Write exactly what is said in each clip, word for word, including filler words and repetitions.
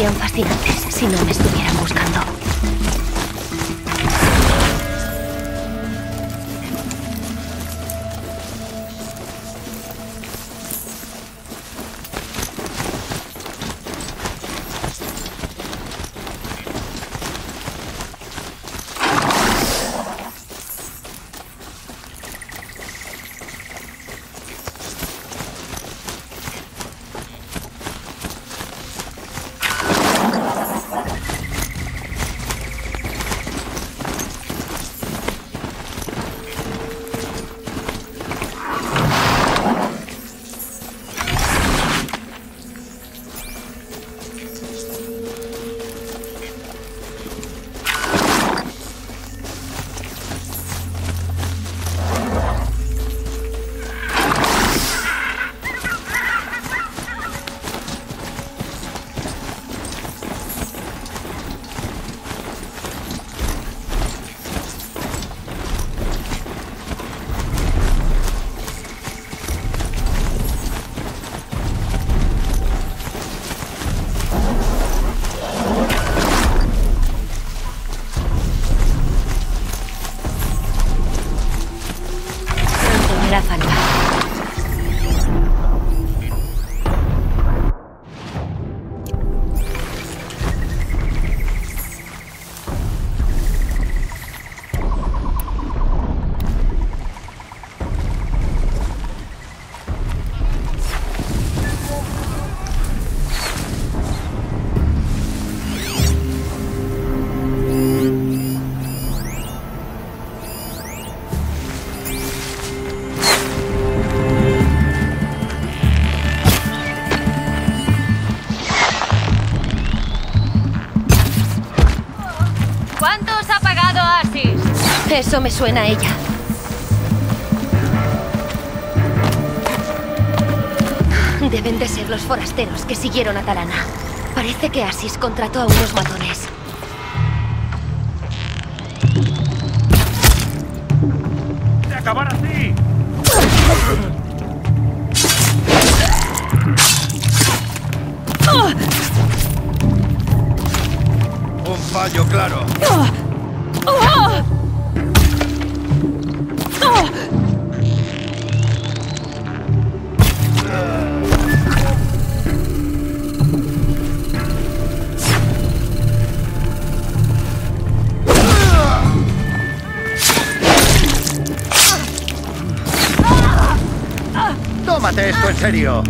serían fascinantes si no me estuvieran buscando. Eso me suena a ella. Deben de ser los forasteros que siguieron a Talana. Parece que Asis contrató a unos matones. ¡De acabar así! Un fallo claro. ¡Tómate esto en serio!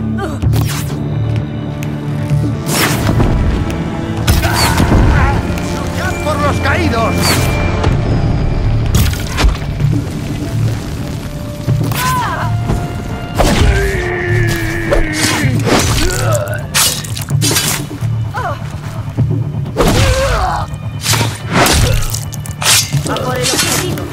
¡Luchad por los caídos! A por el objetivo.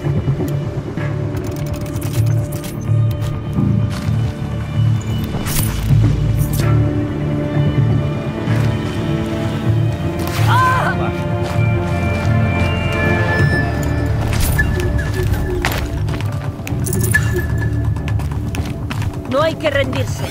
No hay que rendirse.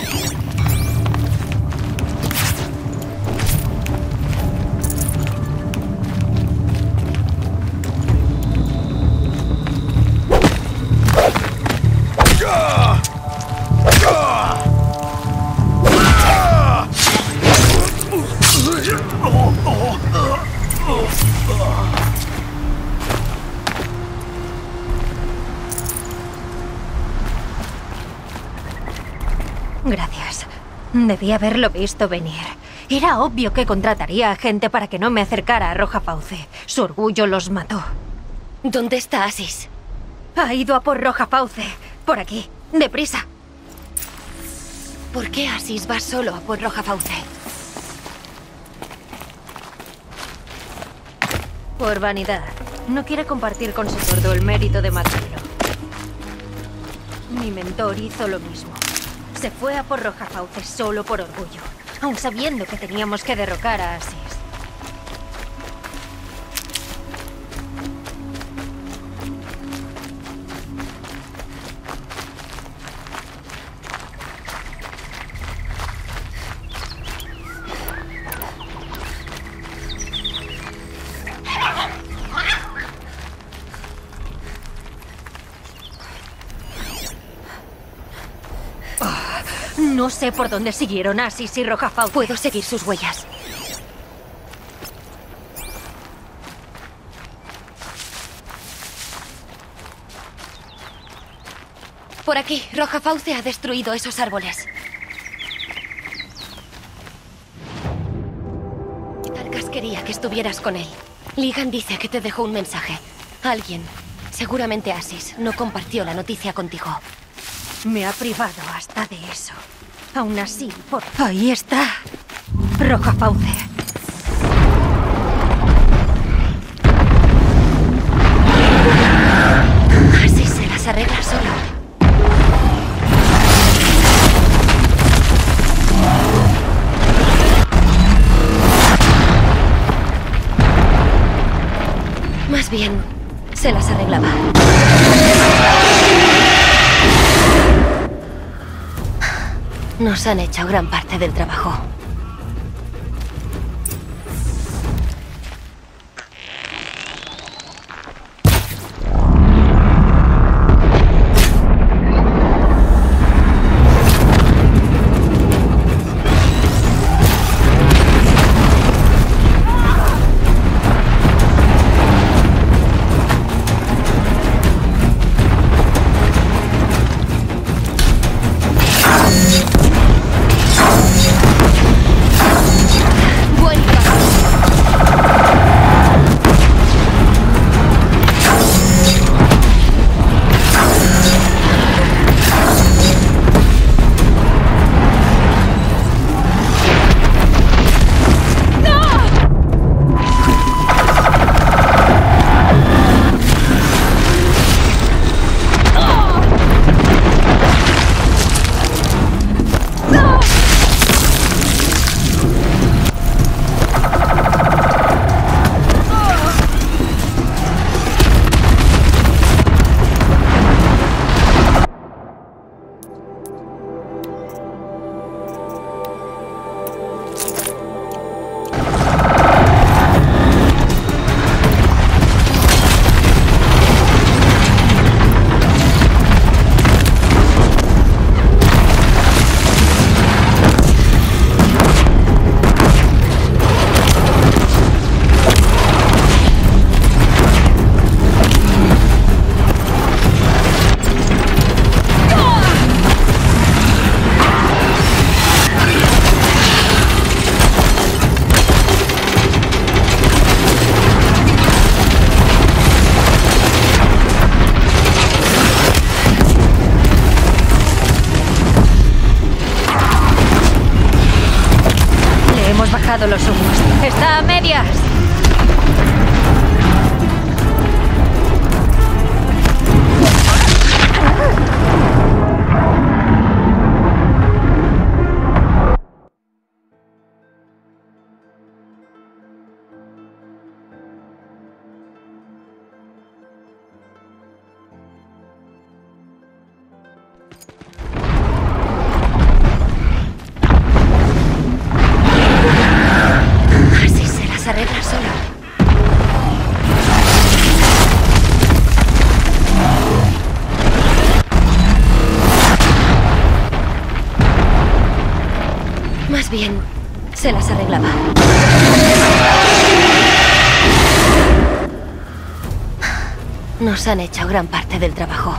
Gracias. Debí haberlo visto venir. Era obvio que contrataría a gente para que no me acercara a Rojafauce. Su orgullo los mató. ¿Dónde está Asis? Ha ido a por Rojafauce. Por aquí. Deprisa. ¿Por qué Asis va solo a por Rojafauce? Por vanidad. No quiere compartir con su sordo el mérito de matarlo. Mi mentor hizo lo mismo. Se fue a por Rojafauce solo por orgullo, aun sabiendo que teníamos que derrocar a Asis. No sé por dónde siguieron Asis y Roja Fauce. Puedo seguir sus huellas. Por aquí, Roja Fauce ha destruido esos árboles. Talcas quería que estuvieras con él. Ligan dice que te dejó un mensaje. Alguien, seguramente Asis, no compartió la noticia contigo. Me ha privado hasta de eso. Aún así, por... Ahí está. Roja Fauce. Asis se las arregla solo. Más bien, se las arreglaba. Nos han hecho gran parte del trabajo. Los humos. ¡Está a medias! Arregla solo. Más bien, se las arreglaba. Nos han hecho gran parte del trabajo.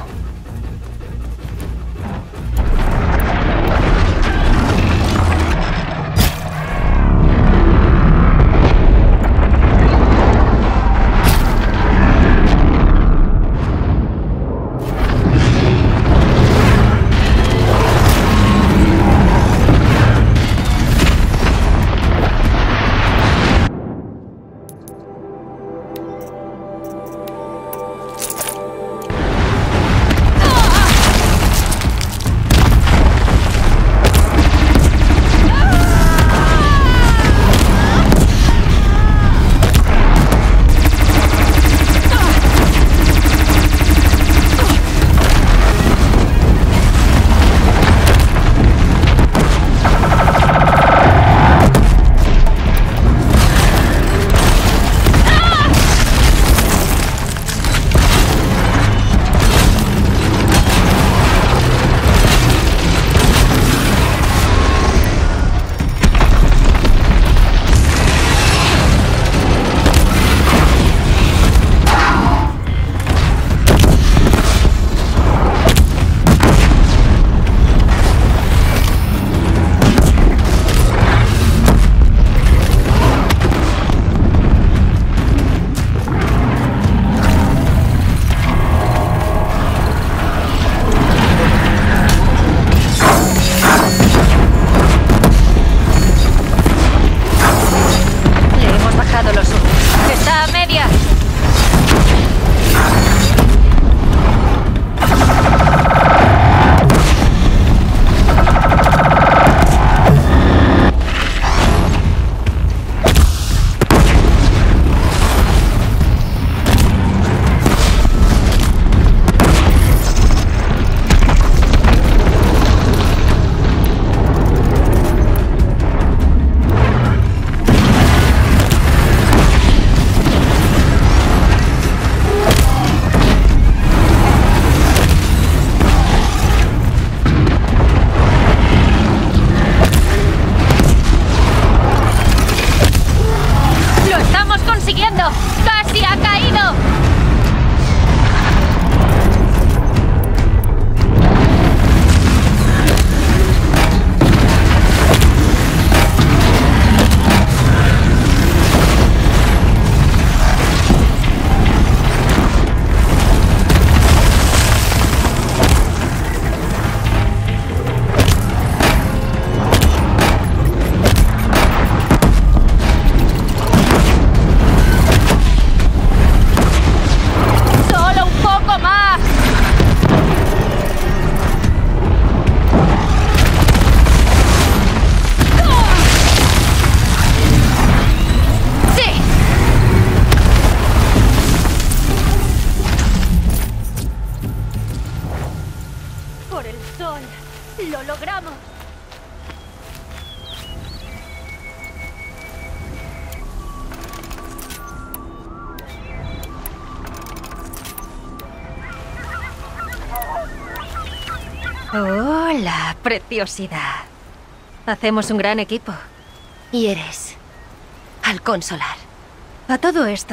¡Hala, preciosidad! Hacemos un gran equipo. Y eres Halcón Solar. A todo esto...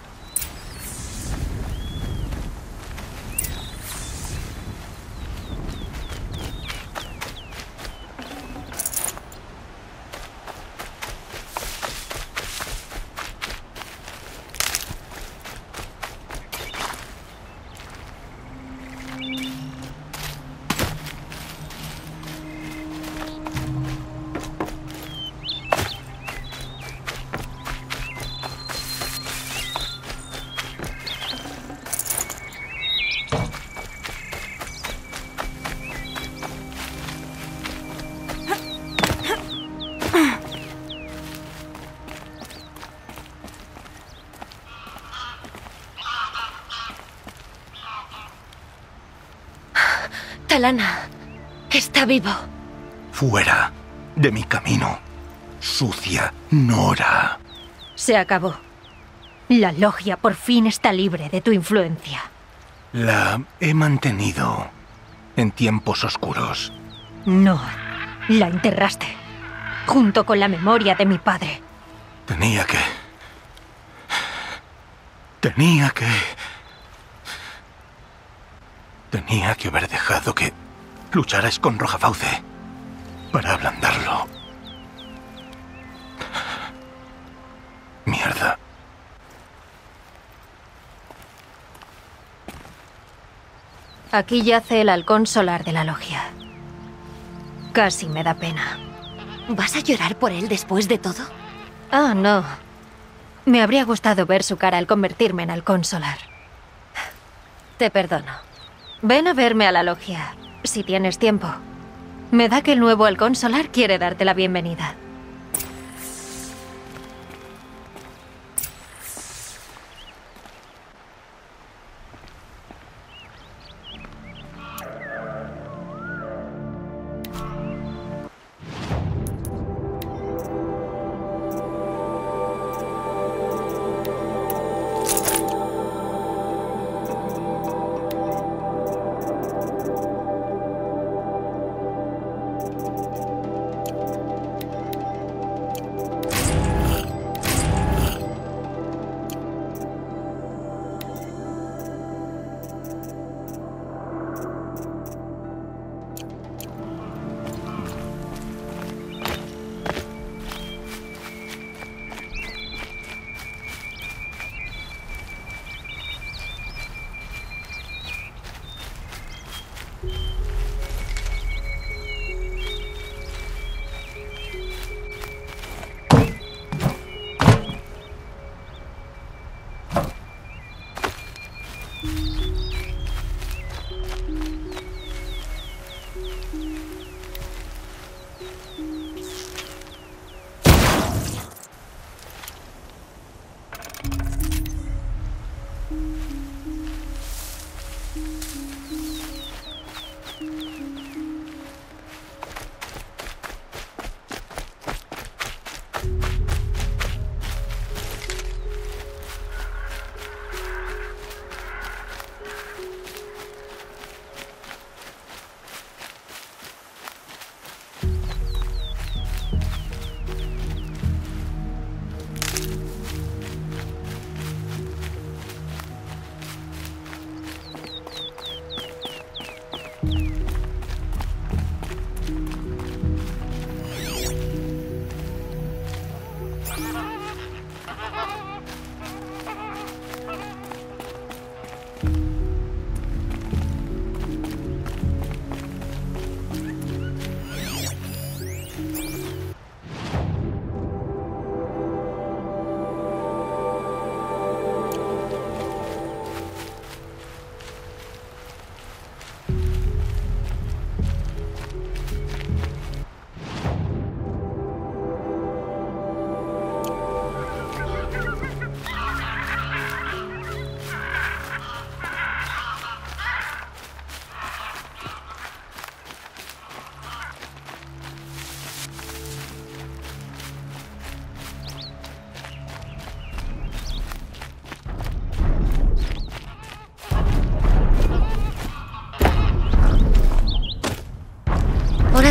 Talana está vivo. Fuera de mi camino, sucia Nora. Se acabó. La logia por fin está libre de tu influencia. La he mantenido en tiempos oscuros. No, la enterraste. Junto con la memoria de mi padre. Tenía que... Tenía que... Tenía que haber dejado que lucharas con Rojafauce para ablandarlo. Mierda. Aquí yace el halcón solar de la logia. Casi me da pena. ¿Vas a llorar por él después de todo? Ah, no. Me habría gustado ver su cara al convertirme en halcón solar. Te perdono. Ven a verme a la logia, si tienes tiempo. Me da que el nuevo halcón solar quiere darte la bienvenida.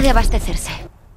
Hora de abastecerse.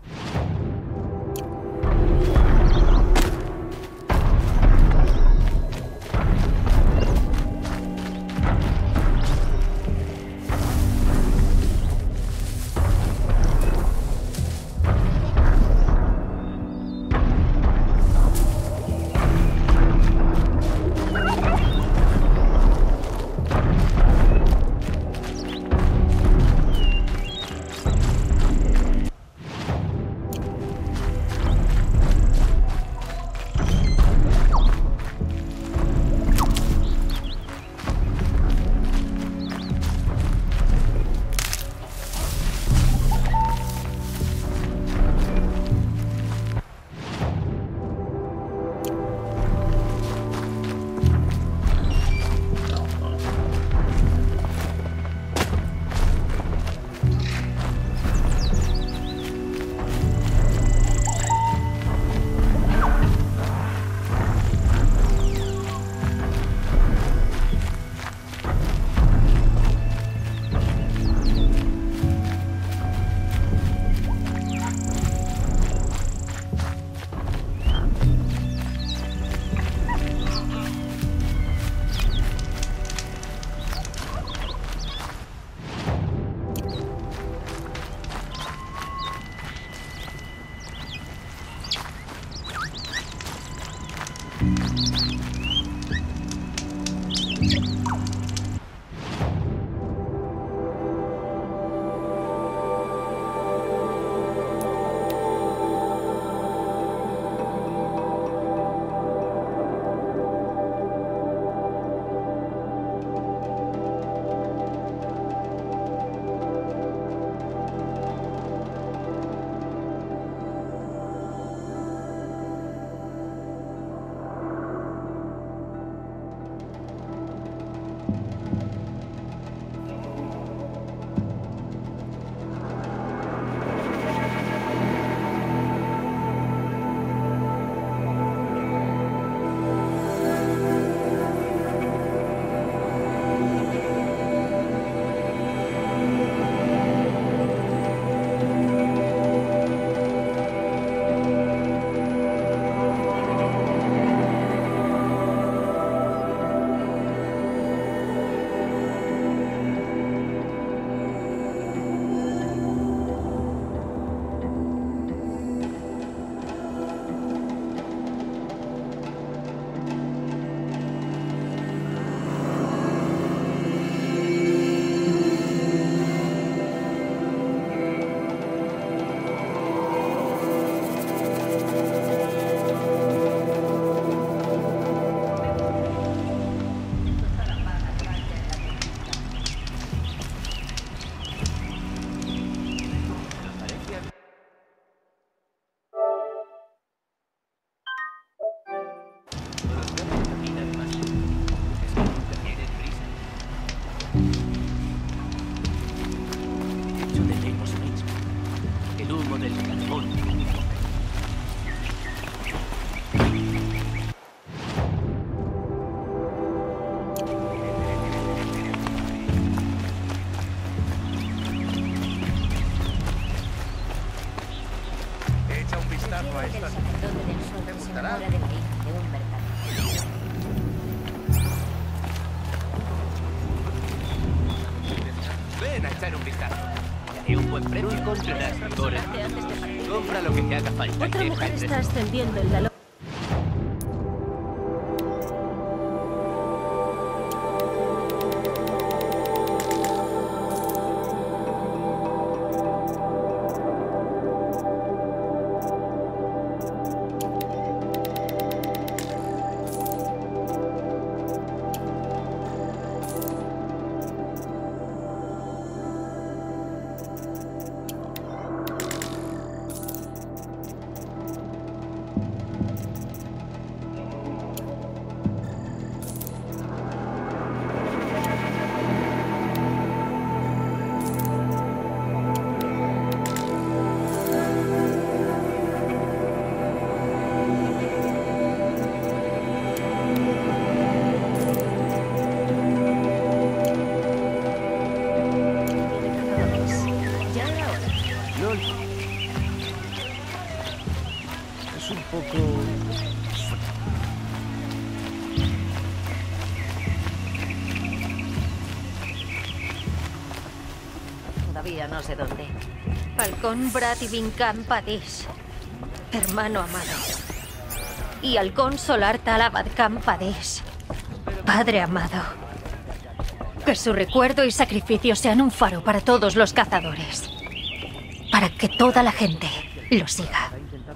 Ven a echar un vistazo. Y un buen precio. Encontrarás mejores. Compra lo que te haga falta. Otra mujer está ascendiendo en la loma. poco... Todavía no sé dónde. Halcón Brativin Padis, hermano amado. Y Halcón Solar Talabad Padis, padre amado. Que su recuerdo y sacrificio sean un faro para todos los cazadores. Para que toda la gente lo siga.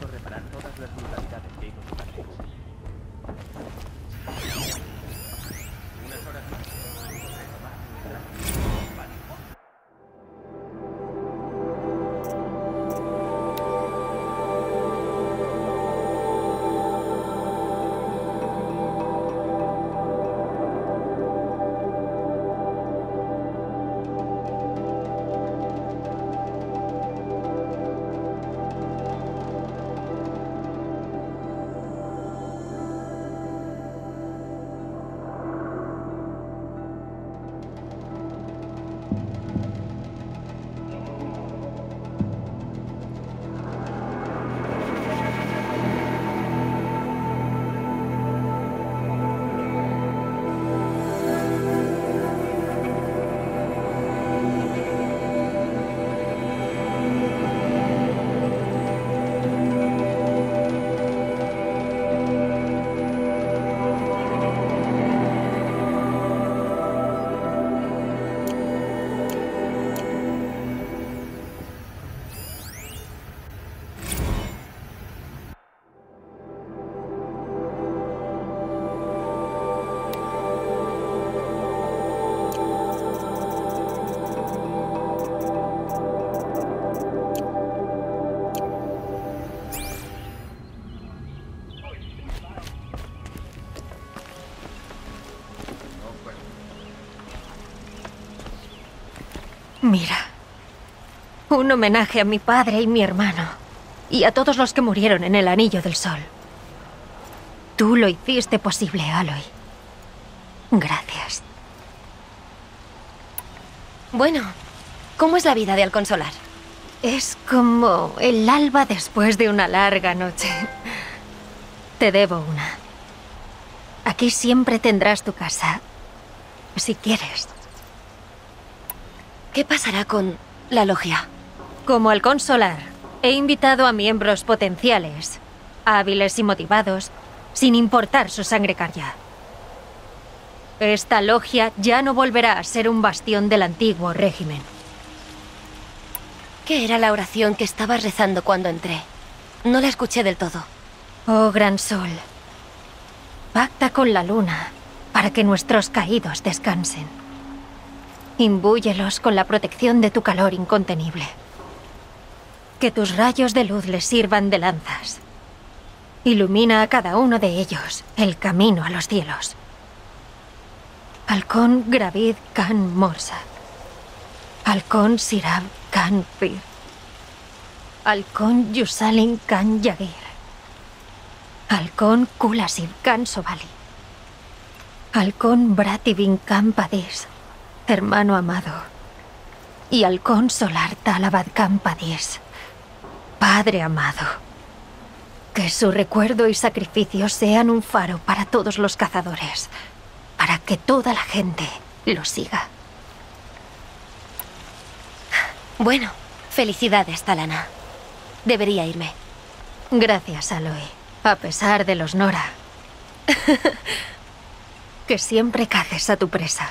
Mira, un homenaje a mi padre y mi hermano, y a todos los que murieron en el Anillo del Sol. Tú lo hiciste posible, Aloy. Gracias. Bueno, ¿cómo es la vida de Halcón Solar? Es como el alba después de una larga noche. Te debo una. Aquí siempre tendrás tu casa, si quieres. ¿Qué pasará con la logia? Como Halcón Solar, he invitado a miembros potenciales, hábiles y motivados, sin importar su sangre Karja. Esta logia ya no volverá a ser un bastión del antiguo régimen. ¿Qué era la oración que estabas rezando cuando entré? No la escuché del todo. Oh, gran sol, pacta con la luna para que nuestros caídos descansen. Imbúyelos con la protección de tu calor incontenible. Que tus rayos de luz les sirvan de lanzas. Ilumina a cada uno de ellos el camino a los cielos. Halcón Gravid Khan Morsa. Halcón Sirab Khan Pir. Halcón Yusalin Khan Yagir. Halcón Kulasib Khan Sobali. Halcón Brativin Khan Padis, hermano amado. Y Halcón Solar Talabad Khan Padis, padre amado. Que su recuerdo y sacrificio sean un faro para todos los cazadores, para que toda la gente lo siga. Bueno, felicidades, Talana. Debería irme. Gracias, Aloy. A pesar de los Nora. Que siempre caces a tu presa.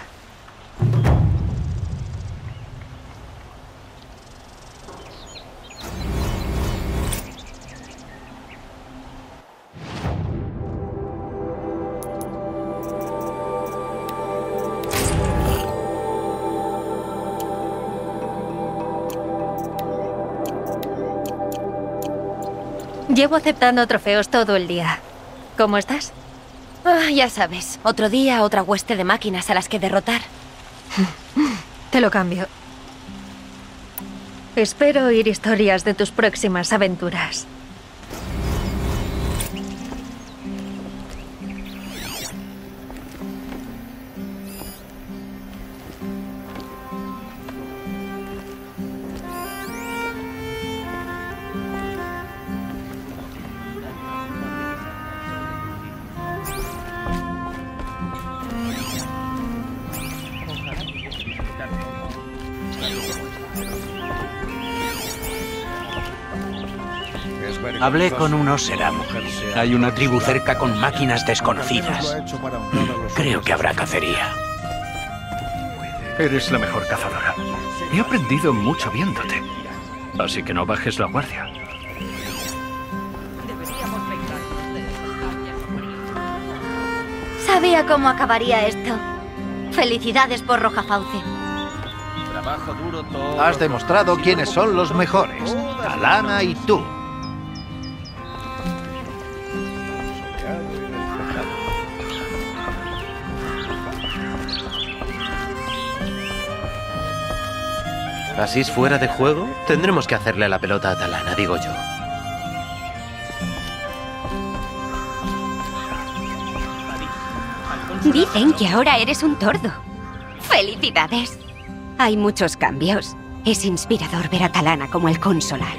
Llevo aceptando trofeos todo el día. ¿Cómo estás? Ah, ya sabes, otro día, otra hueste de máquinas a las que derrotar. Te lo cambio. Espero oír historias de tus próximas aventuras. Hablé con unos Seramus. Hay una tribu cerca con máquinas desconocidas. Creo que habrá cacería. Eres la mejor cazadora. He aprendido mucho viéndote. Así que no bajes la guardia. Sabía cómo acabaría esto. Felicidades por Rojafauce. Trabajo duro todo. Has demostrado quiénes son los mejores. Talana y tú. ¿Asís fuera de juego? Tendremos que hacerle la pelota a Talana, digo yo. Dicen que ahora eres un tordo. ¡Felicidades! Hay muchos cambios. Es inspirador ver a Talana como el consolar.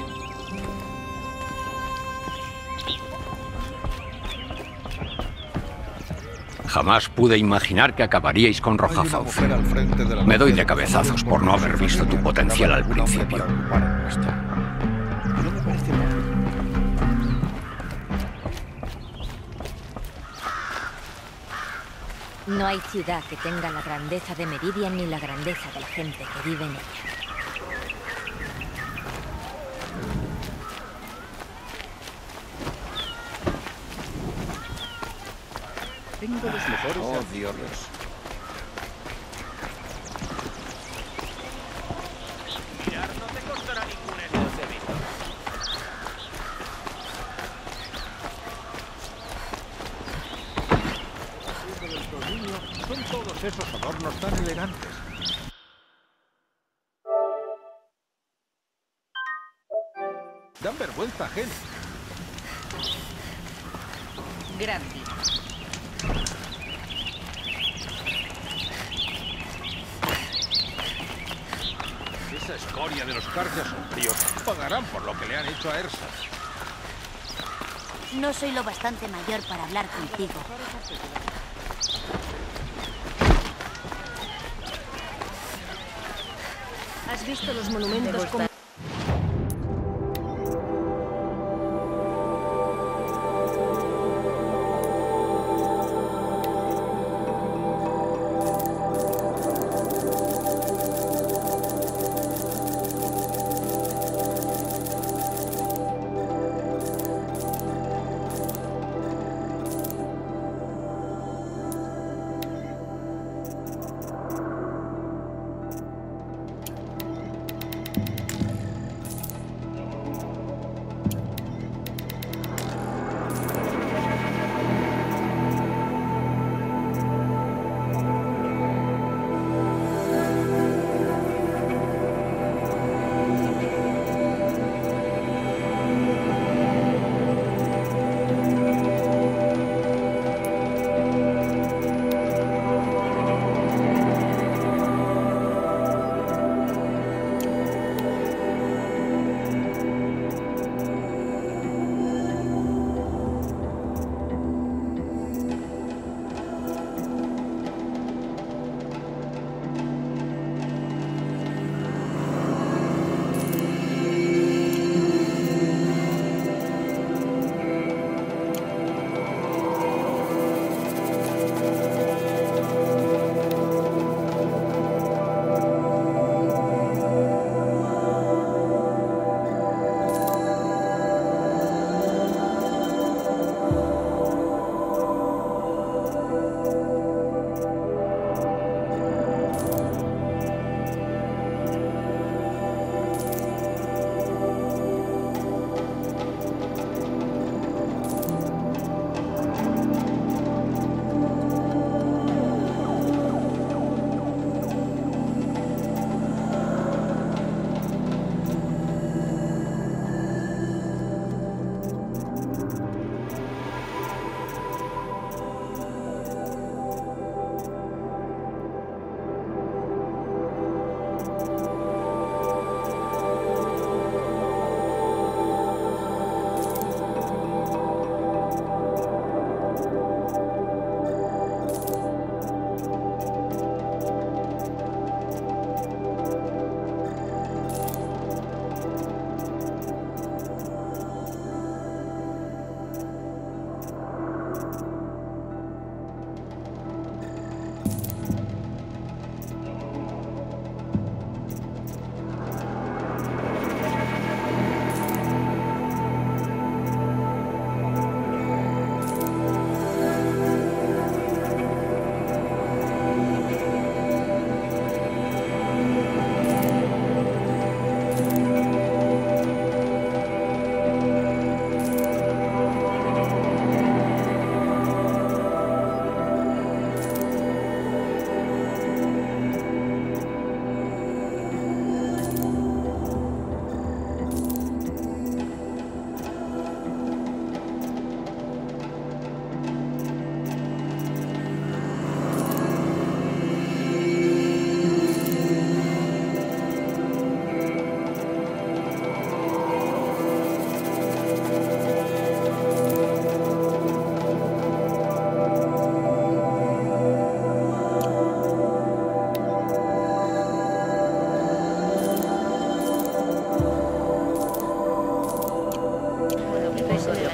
Jamás pude imaginar que acabaríais con Rojafauce. Me doy de cabezazos por no haber visto tu potencial al principio. No hay ciudad que tenga la grandeza de Meridian ni la grandeza de la gente que vive en ella. Tengo los mejores. Oh, Dios. Mirar no te costará ningún esfuerzo. Son todos esos adornos tan elegantes. Dan vergüenza ajena. Grande. Esa escoria de los Carjas sombríos pagarán por lo que le han hecho a Ersa. No soy lo bastante mayor para hablar contigo. ¿Has visto los monumentos con...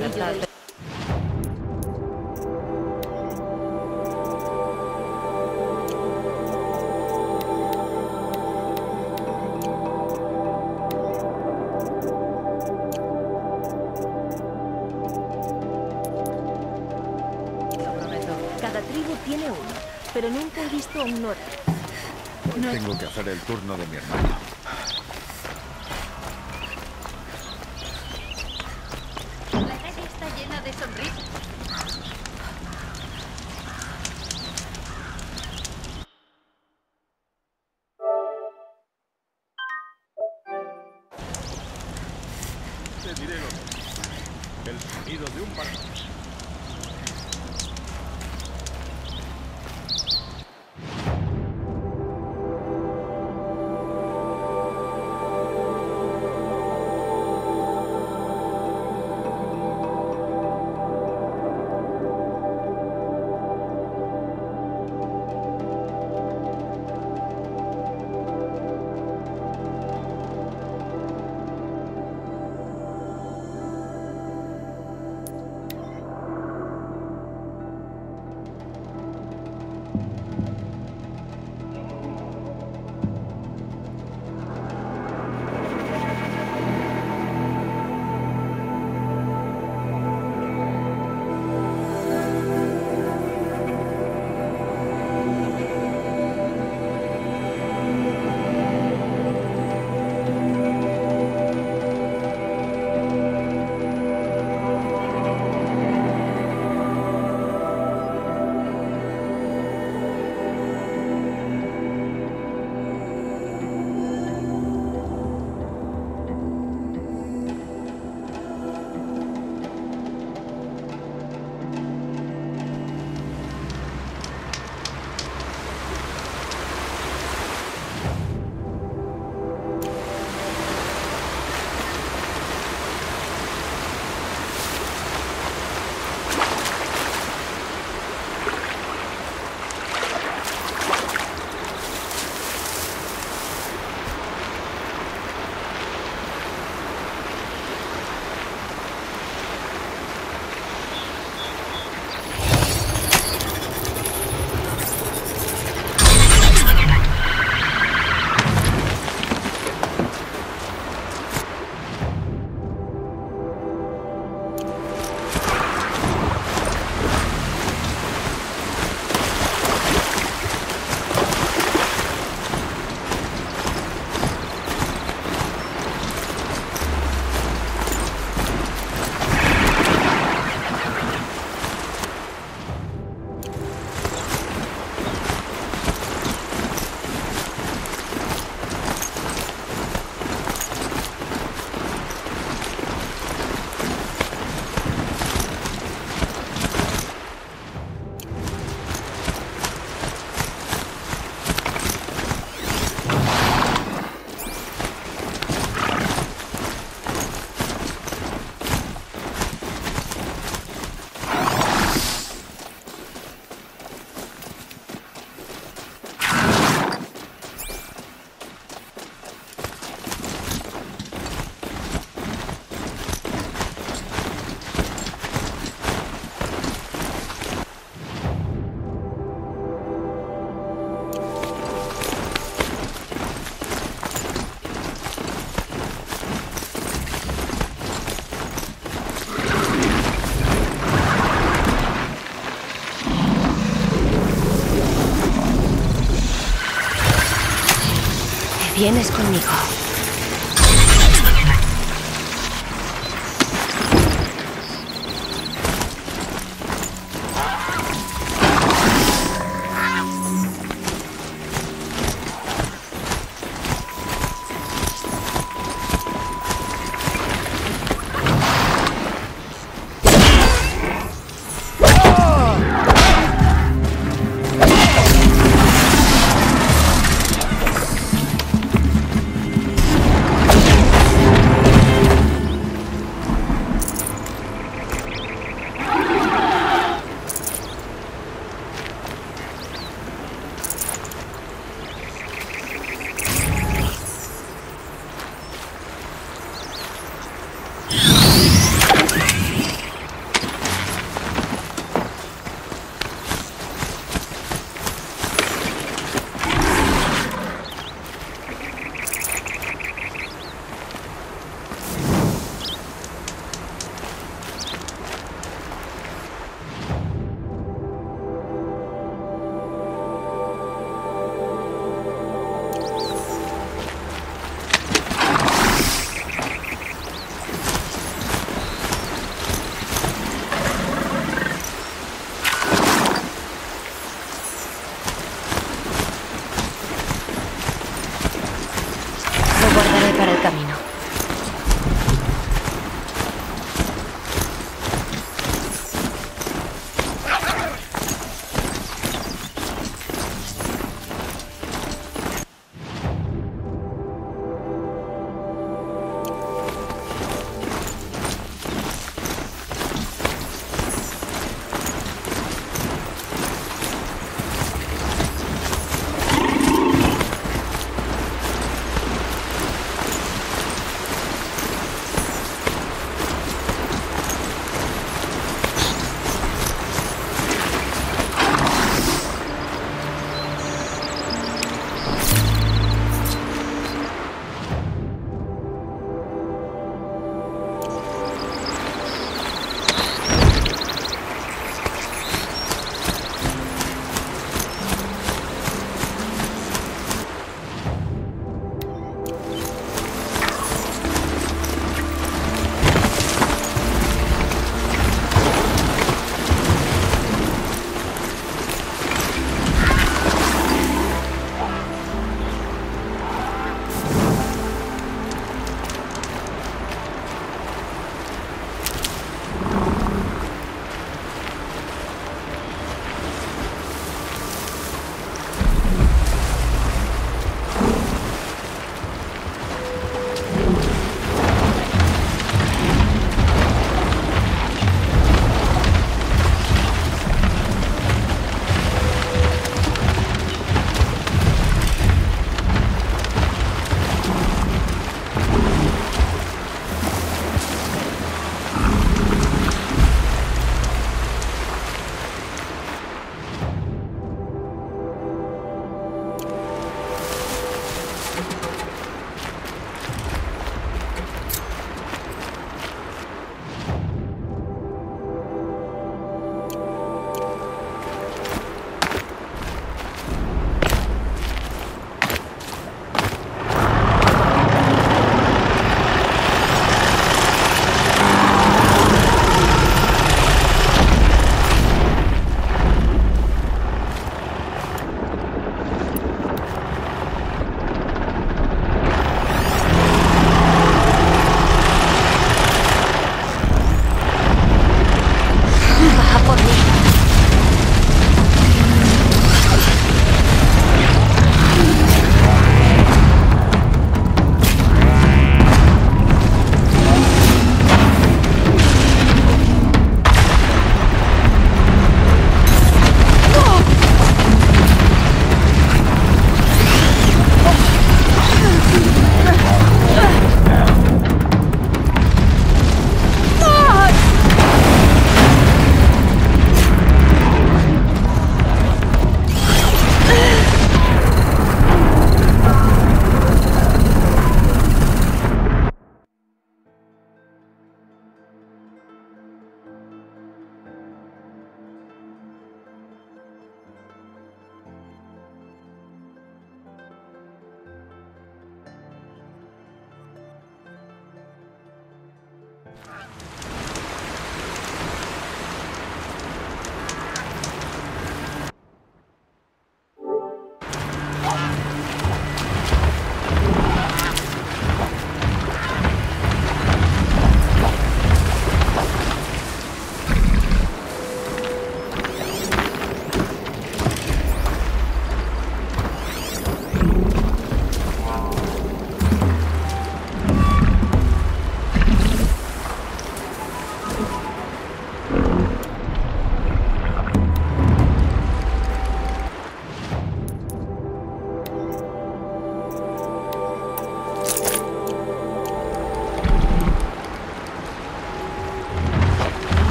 anillo del... Cada tribu tiene uno, pero nunca he visto un Nora. Hoy tengo que hacer el turno de mi hermano. La calle está llena de sonrisas. Te diré lo que... El sonido de un barco. Vienes conmigo.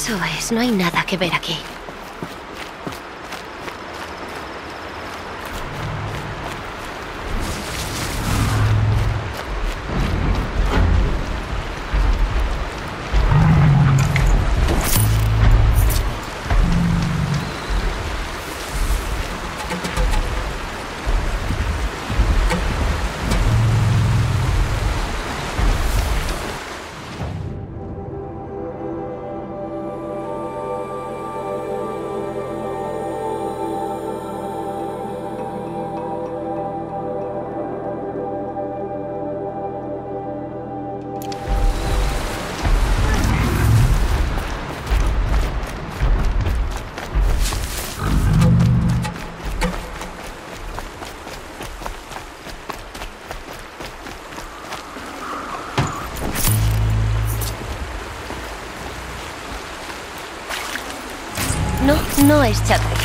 Eso es, no hay nada que ver aquí. No, no es chatarra.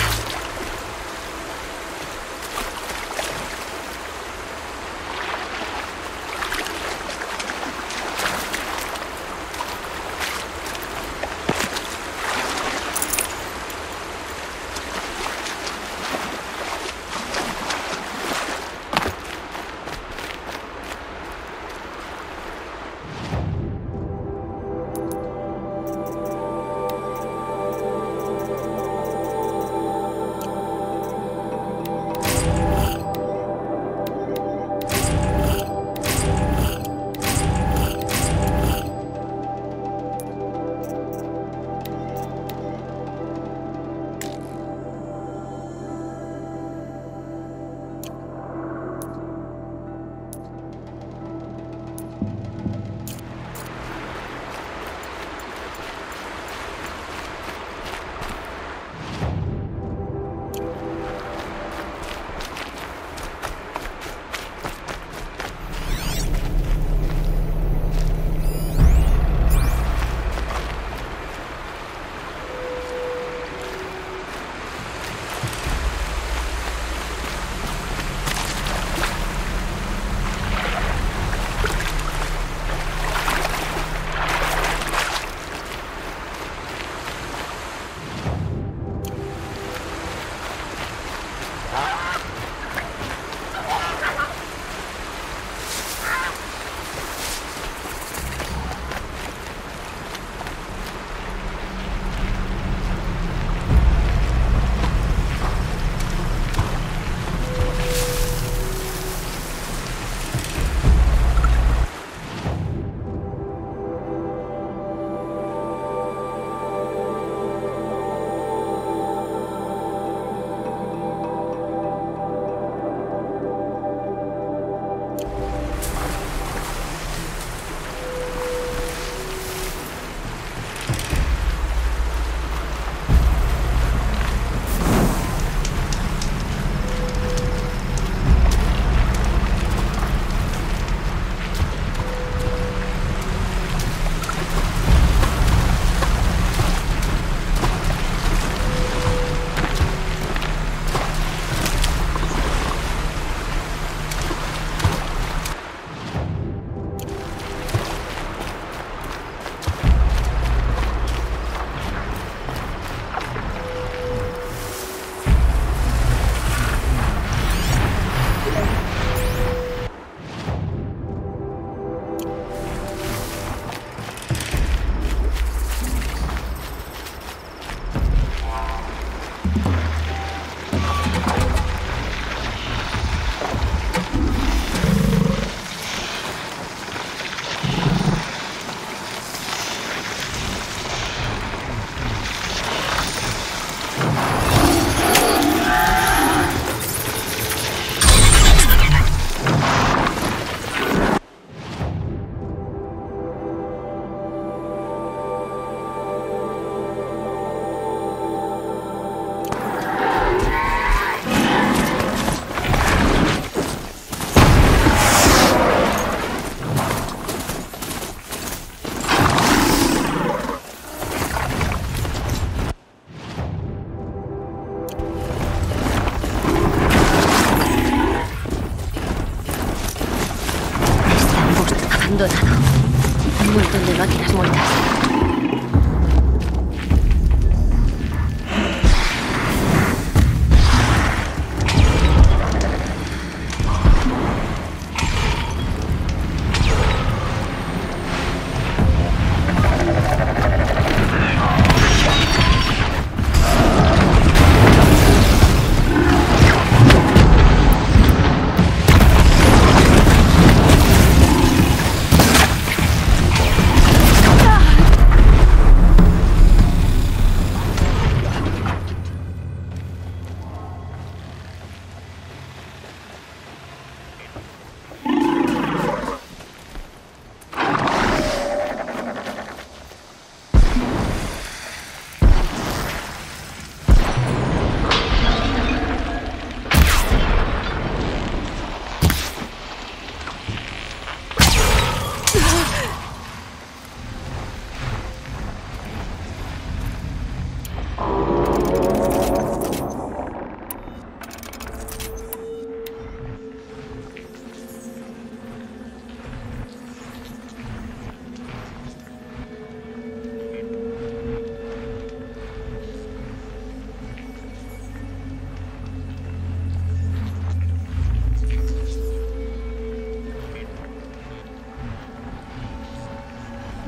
Abandonado. Un montón de máquinas muertas.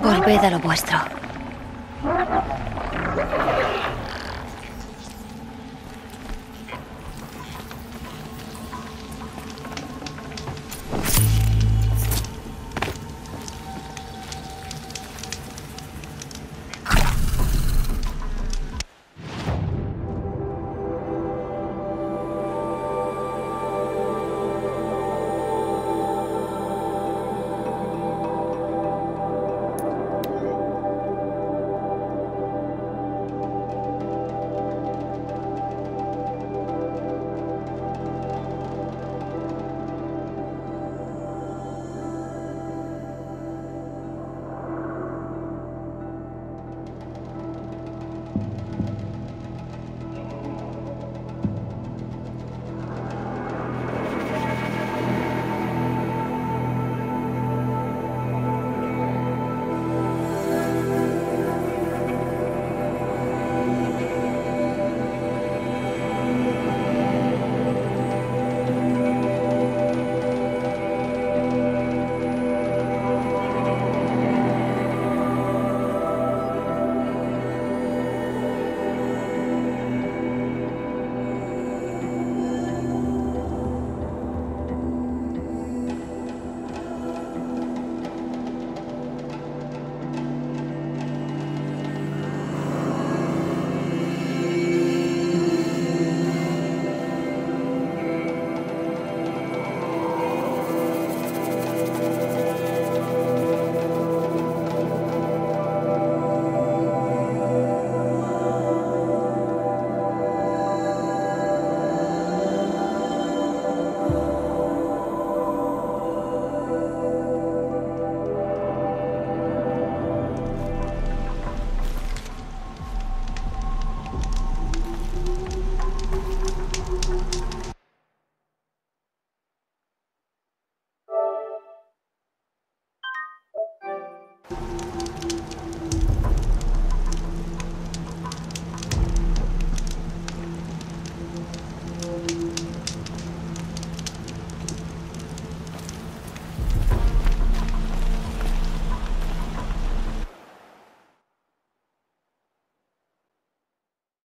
Volved a lo vuestro.